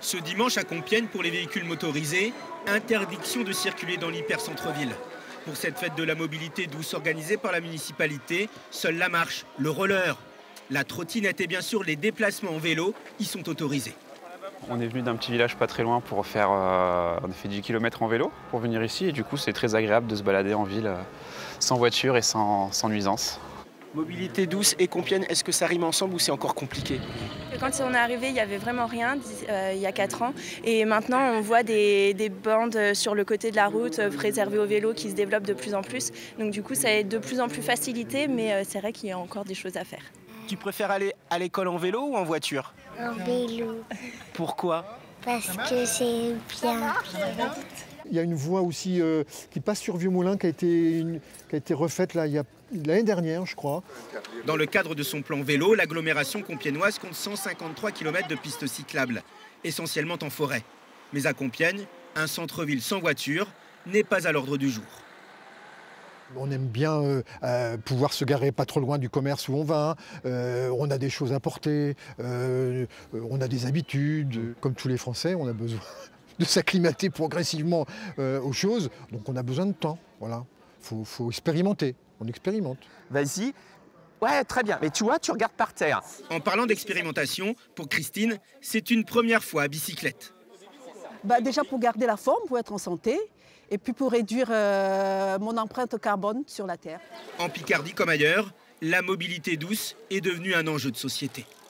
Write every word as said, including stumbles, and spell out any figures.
Ce dimanche à Compiègne, pour les véhicules motorisés, interdiction de circuler dans l'hyper-centre-ville. Pour cette fête de la mobilité douce organisée par la municipalité, seule la marche, le roller, la trottinette et bien sûr les déplacements en vélo y sont autorisés. On est venu d'un petit village pas très loin pour faire euh, on a fait dix kilomètres en vélo pour venir ici et du coup c'est très agréable de se balader en ville euh, sans voiture et sans, sans nuisance. Mobilité douce et Compiègne, est-ce que ça rime ensemble ou c'est encore compliqué? Quand on est arrivé, il n'y avait vraiment rien, euh, il y a quatre ans. Et maintenant, on voit des, des bandes sur le côté de la route euh, réservées aux vélos qui se développent de plus en plus. Donc du coup, ça est de plus en plus facilité, mais euh, c'est vrai qu'il y a encore des choses à faire. Tu préfères aller à l'école en vélo ou en voiture? En vélo. Pourquoi? Parce que c'est bien. Il y a une voie aussi euh, qui passe sur Vieux-Moulins qui a été, une, qui a été refaite là, il y a l'année dernière, je crois. Dans le cadre de son plan vélo, l'agglomération compiègnoise compte cent cinquante-trois kilomètres de pistes cyclables, essentiellement en forêt. Mais à Compiègne, un centre-ville sans voiture n'est pas à l'ordre du jour. On aime bien euh, euh, pouvoir se garer pas trop loin du commerce où on va. Euh, on a des choses à porter, euh, on a des habitudes. Comme tous les Français, on a besoin de s'acclimater progressivement euh, aux choses. Donc on a besoin de temps. Voilà. Faut, faut expérimenter. On expérimente. Vas-y. Ouais, très bien. Mais tu vois, tu regardes par terre. En parlant d'expérimentation, pour Christine, c'est une première fois à bicyclette. Bah déjà pour garder la forme, pour être en santé, et puis pour réduire euh, mon empreinte carbone sur la Terre. En Picardie comme ailleurs, la mobilité douce est devenue un enjeu de société.